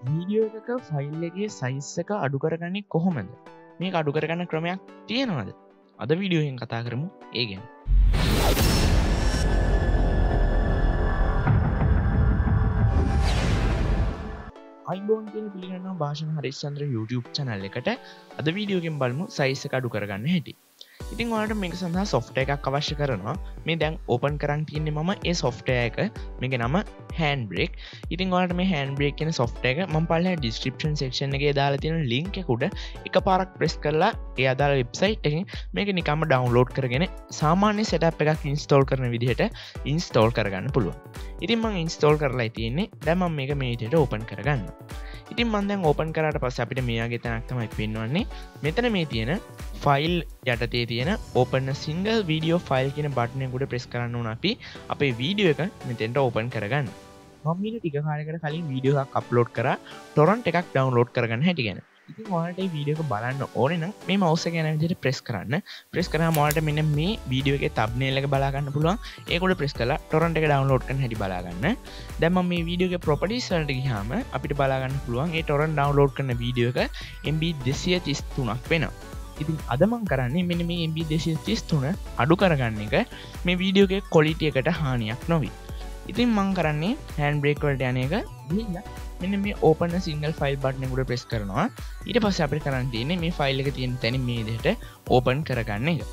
Video එකක file එකේ size එක අඩු කරගන්නේ කොහොමද? මේක අඩු කරගන්න ක්‍රමයක් තියෙනවද? අද වීඩියෝ එකෙන් කතා කරමු ඒ ගැන. අයිබෝන් කියන පිළිගන්නවා භාෂණ හරිශ්චන්ද්‍ර YouTube channel එකට. අද වීඩියෝ එකෙන් බලමු සයිස් එක අඩු කරගන්න හැටි. ඉතින් ඔයාලට මේක සඳහා software එකක් අවශ්‍ය කරනවා. මේ දැන් open කරන් තියන්නේ මම ඒ software එක. මේකේ නම Handbrake. ඉතින් ඔයාලට මේ Handbrake කියන software එක මම පල්ලෙහා description section එකේ දාලා තියෙන link එක උඩ එකපාරක් press කරලා ඒ අදාළ website එකෙන් මේක නිකම්ම download කරගෙන සාමාන්‍ය setup එකක් install කරන විදිහට install කරගන්න පුළුවන්. ඉතින් මම install කරලා තියෙන්නේ. දැන් මම මේක මේ විදිහට open කරගන්නවා. ඉතින් මම දැන් open කරාට පස්සේ අපිට මේ වගේ තැනක් තමයි පෙන්වන්නේ. මෙතන මේ තියෙන ෆයිල් යටතේ තියෙන open a single video file කියන බටන් එක උඩ press කරන්න ඕන අපි අපේ වීඩියෝ එක මෙතෙන්ට open කරගන්න. මම මේක ටික කාලයකට කලින් වීඩියෝ එකක් අප්ලෝඩ් කරා torrent එකක් download කරගන්න හැටි ගැන. ඉතින් ඔයාලට මේ වීඩියෝ එක බලන්න ඕනේ නම් මේ mouse එක යන විදිහට press කරන්න. press කරාම ඔයාලට මෙන්න මේ වීඩියෝ එකේ thumbnail එක බලා ගන්න පුළුවන්. ඒක උඩ press කරලා torrent එක download කරන්න හැටි බලා ගන්න. දැන් මම මේ වීඩියෝ එකේ properties වලට ගියාම අපිට බලා ගන්න පුළුවන් මේ torrent download කරන වීඩියෝ එක MB 233ක් වෙනවා. ඉතින් අද මම කරන්නේ මෙන්න මේ MB 233 අඩු කරගන්න එක මේ වීඩියෝ එකේ quality එකට හානියක් නොවි. ඉතින් මම කරන්නේ Handbrake වලට යන එක ගිහිල්ලා මෙන්න මේ open a single file button එක උඩ press කරනවා. ඊට පස්සේ අපිට කරන්න තියෙන්නේ මේ ෆයිල් එක තියෙන තැන මේ විදිහට open කරගන්න එක.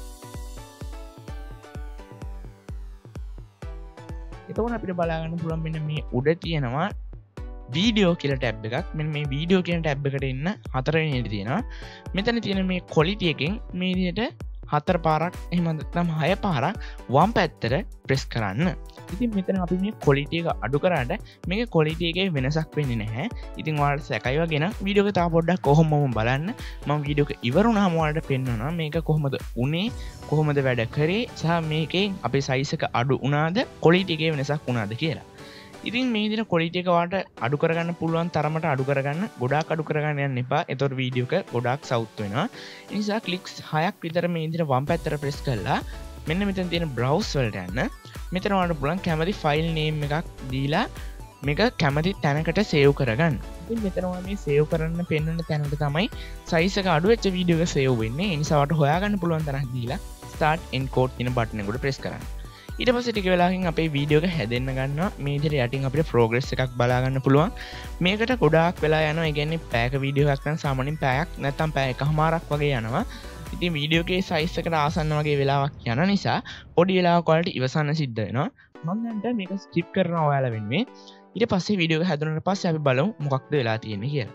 එතකොට අපිට බලා ගන්න පුළුවන් මෙන්න මේ උඩ තියෙනවා වීඩියෝ කියලා ටැබ් එකක්. මෙන්න මේ වීඩියෝ කියන ටැබ් එකට එන්න හතරවෙනි එකට තියෙනවා. මෙතන තියෙන මේ quality එකෙන් මේ විදිහට 4 පාරක් එහෙම නැත්නම් 6 පාරක් වම් පැත්තට press කරන්න. ඉතින් මෙතන අපි මේ quality එක අඩු කරාට මේකේ quality එකේ වෙනසක් වෙන්නේ නැහැ. ඉතින් ඔයාලට සැකයි වගේ නම් වීඩියෝ එක තා පොඩ්ඩක් කොහොමම බලන්න. මම වීඩියෝ එක ඉවර වුණාම ඔයාලට පෙන්වනවා මේක කොහොමද උනේ, කොහොමද වැඩ කරේ සහ මේකෙන් අපේ size එක අඩු වුණාද, quality එකේ වෙනසක් වුණාද කියලා. ඉතින් මේ විදිහට quality එක ඔයාලට අඩු කරගන්න පුළුවන් තරමට අඩු කරගන්න. ගොඩාක් අඩු කරගන්න යන්න එපා. එතකොට වීඩියෝ එක ගොඩාක් සවුත් වෙනවා. ඒ නිසා clicks 6ක් විතර මේ විදිහට වම් පැත්තට press කරලා මෙන්න මෙතන තියෙන browse වලට යන්න. මෙතන ඔයාලට පුළුවන් කැමති file name එකක් දීලා මේක කැමති තැනකට save කරගන්න. ඉතින් මෙතන ඔයා මේ save කරන්න පෙන්වන තැනට තමයි size එක අඩු වෙච්ච වීඩියෝ එක save වෙන්නේ. ඒ නිසා ඔයාලට හොයාගන්න පුළුවන් තරක් දීලා start encode කියන බටන් එක උඩ press කරන්න. ඊට පස්සේ ටික වෙලාවකින් අපේ වීඩියෝ එක හැදෙන්න ගන්නවා. මේ විදිහට යටින් අපිට progress එකක් බලා ගන්න පුළුවන්. මේකට ගොඩාක් වෙලා යනවා. ඒ කියන්නේ පැයක වීඩියෝ එකක් නම් සාමාන්‍යයෙන් පැයක් නැත්නම් පැය එකමාරක් වගේ යනවා. ඉතින් වීඩියෝ එකේ size එකට ආසන්න වගේ වෙලාවක් යන නිසා පොඩි වෙලාවක ඔයාලට ඉවසන්න සිද්ධ වෙනවා. මම දැන් මේක skip කරනවා ඔයාලා වෙනුවෙන්. ඊට පස්සේ වීඩියෝ එක හැදුනට පස්සේ අපි බලමු මොකක්ද වෙලා තියෙන්නේ කියලා.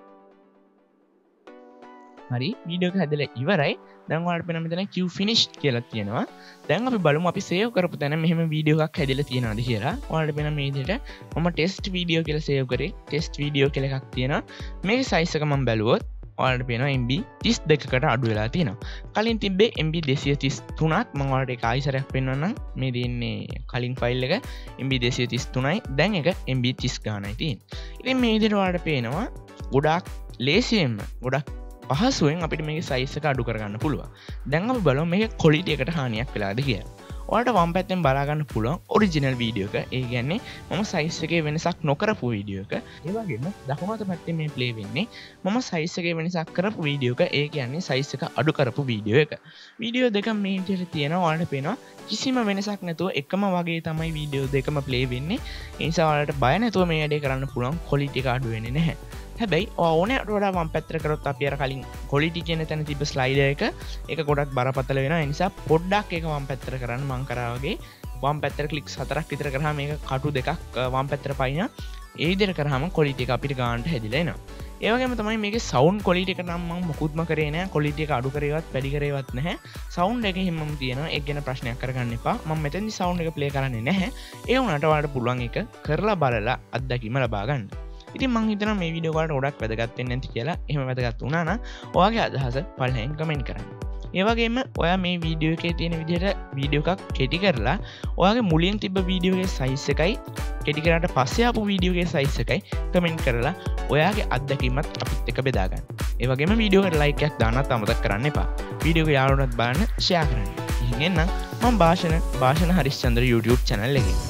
හරි වීඩියෝ එක හැදලා ඉවරයි. දැන් ඔයාලට පේන මෙතන Q finished කියලා තියෙනවා. දැන් අපි බලමු අපි save කරපු තැන මෙහෙම වීඩියෝ එකක් හැදලා තියෙනවද කියලා. ඔයාලට පේන මේ විදිහට මම test video කියලා save කරේ. test video කියලා එකක් තියෙනවා. මේකේ size එක මම බැලුවොත් ඔයාලට පේනවා MB 32කට අඩු වෙලා තියෙනවා. කලින් තිබ්බේ MB 233ක්. මම ඔයාලට ඒක ආයිසරයක් පෙන්වන්නම්. මේ තියෙන්නේ කලින් ෆයිල් එක MB 233යි. දැන් එක MB 30 ගානයි තියෙන්නේ. ඉතින් මේ විදිහට ඔයාලට පේනවා ගොඩාක් ලේසියෙන්ම ගොඩක් පහසුවෙන් අපිට මේකේ size එක අඩු කරගන්න පුළුවන්. දැන් අපි බලමු මේකේ quality එකට හානියක් වෙලාද කියලා. ඔයාලට වම් පැත්තෙන් බලා ගන්න පුළුවන් ඔරිජිනල් වීඩියෝ එක. ඒ කියන්නේ මම size එකේ වෙනසක් නොකරපු වීඩියෝ එක. ඒ වගේම දකුණු අත පැත්තේ මේ play වෙන්නේ මම size එකේ වෙනසක් කරපු වීඩියෝ එක. ඒ කියන්නේ size එක අඩු කරපු වීඩියෝ එක. වීඩියෝ දෙක මේ විදිහට තියෙනවා. ඔයාලට පේනවා කිසිම වෙනසක් නැතුව එකම වගේ තමයි වීඩියෝ දෙකම play වෙන්නේ. ඒ නිසා ඔයාලට බය නැතුව මේ වැඩේ කරන්න පුළුවන්. quality එක අඩු වෙන්නේ නැහැ. හැබැයි ඕනෑමට වඩා වම් පැත්තට කරොත් අපි අර කලින් quality කියන තැන තිබ්බ ස්ලයිඩර් එක ඒක ගොඩක් බරපතල වෙනවා. ඒ නිසා පොඩ්ඩක් ඒක වම් පැත්තට කරන්න. මම කරා වගේ වම් පැත්තට ක්ලික්ස් 4ක් විතර කරාම මේක කටු දෙකක් වම් පැත්තට පයින්න. ඒ විදිහට කරාම quality එක අපිට ගන්නට හැදිලා එනවා. ඒ වගේම තමයි මේකේ sound quality එක නම් මම මොකුත්ම කරේ නැහැ. quality එක අඩු කරේවත් වැඩි කරේවත් නැහැ. sound එක හිමම තියෙනවා. ඒක ගැන ප්‍රශ්නයක් කරගන්න එපා. මම මෙතෙන්දි sound එක play කරන්නේ නැහැ. ඒ වුණාට ඔයාලට පුළුවන් ඒක කරලා බලලා අත්දැකීම ලබා ගන්න. ඉතින් මං හිතනවා මේ වීඩියෝ වලට ගොඩක් වැදගත් වෙන්නේ නැති කියලා. එහෙම වැදගත් වුණා නම් ඔයාගේ අදහස පළවෙනියෙන් කමෙන්ට් කරන්න. ඒ වගේම ඔයා මේ වීඩියෝ එකේ තියෙන විදිහට වීඩියෝ එකක් කෙටි කරලා ඔයාගේ මුලින් තිබ්බ වීඩියෝ එකේ size එකයි කෙටි කරාට පස්සේ ආපු වීඩියෝ එකේ size එකයි කමෙන්ට් කරලා ඔයාගේ අත්දැකීමත් අපිත් එක්ක බෙදා ගන්න. ඒ වගේම වීඩියෝ එකට like එකක් දාන්නත් අමතක කරන්න එපා. වීඩියෝ එක යාළුවන්ට බලන්න share කරන්න. ඉතින් එන්නම් මම භාෂණ හරිශ්චන්ද්‍ර YouTube channel එකේ